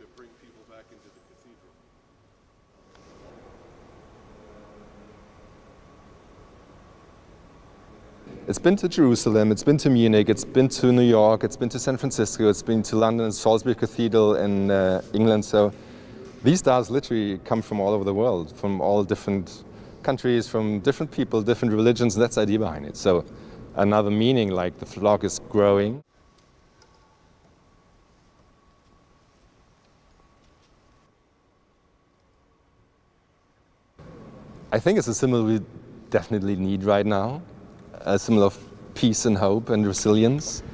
to bring people back into the cathedral. It's been to Jerusalem, it's been to Munich, it's been to New York, it's been to San Francisco, it's been to London, Salisbury Cathedral in England. So these stars literally come from all over the world, from all different countries, from different people, different religions. That's the idea behind it. So another meaning, like the flock is growing. I think it's a symbol we definitely need right now, a symbol of peace and hope and resilience.